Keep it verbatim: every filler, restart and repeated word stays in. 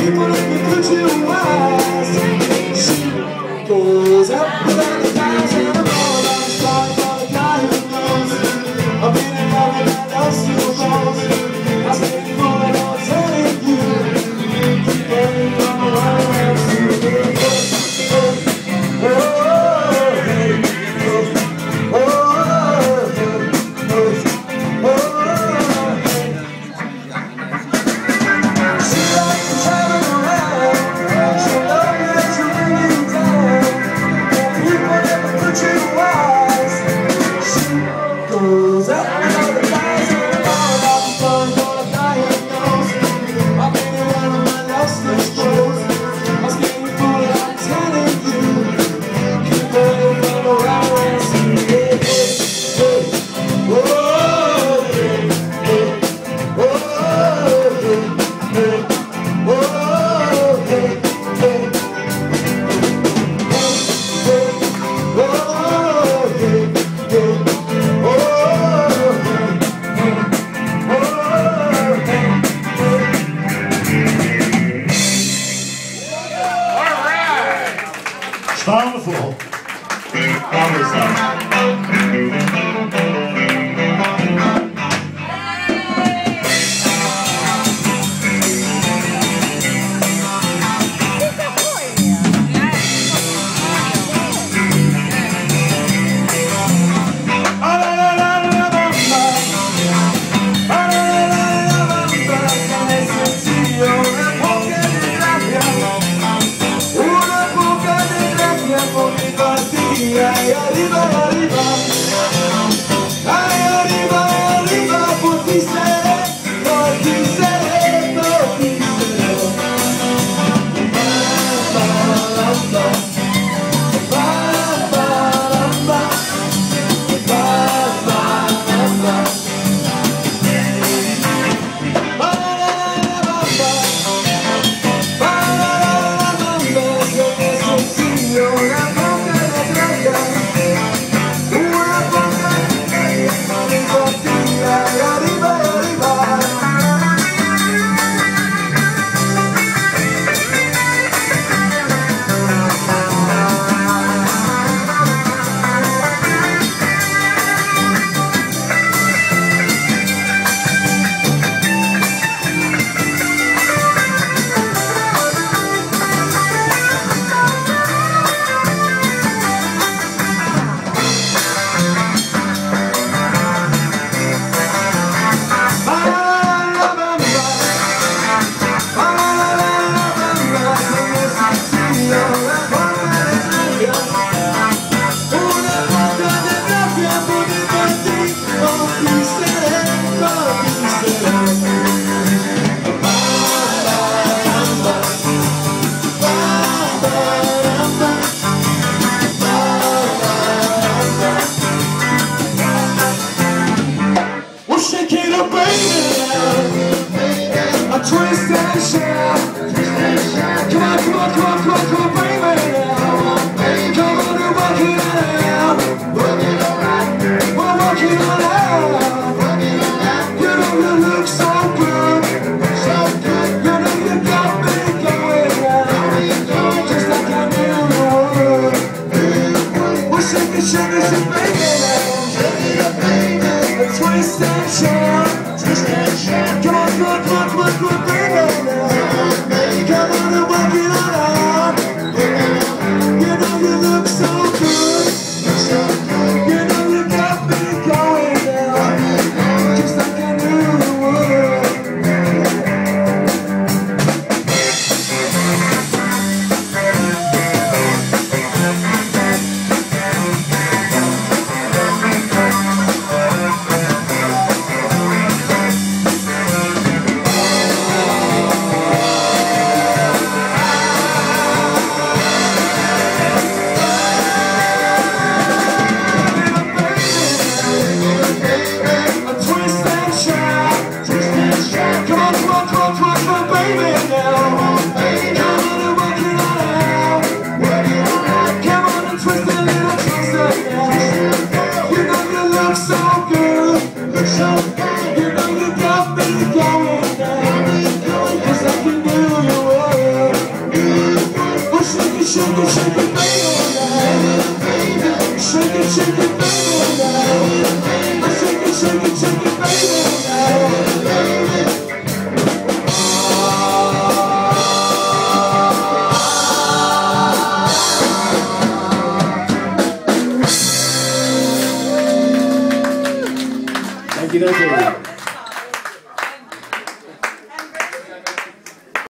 people that can put you wise. She goes up without the guys and I'm all about the stars for the guy who knows. I've been in love with that love still goes. I stay for it all telling you. Keep running from the wild and see the oh, oh, hey, oh, oh, oh, oh, oh. She likes to travel around. She loves to bring you down. And people never put you wise. She goes up and all the guys and I'm all about the fun for the guy who knows. I've been in one of my lost shows. I'm scared you fool, I'm telling you. Keep running from around and see it. Hey, hey, oh, hey, hey, oh, hey, hey, oh, hey, hey, Spot on the floor. Always done. Ay, arriba, arriba, ay, arriba, arriba, por ti seré, por ti seré, por ti seré. Ba, ba, ba, ba, ba, ba, ba, ba, ba. Ba, la, la, ba, ba. Ba, la, la, ba, ba. Yo necesito una boca de playa. Twist and shout. Come on, come on, come on, come on, come on, baby now. Come on and work it out. Work it all out. We're working all out. You know you look so good. So good. You know you got me going out. Just like I knew you would. Well, shake it, shake it, shake it, baby now. Twist and shout. Twist and shout. Come on, come on, come on, come on, come on, baby now. Come on and work it all out. You know you look so good. You know you got me going down. Just like I knew you would. You know you got me going down, just like you knew you would. Thank you, thank you.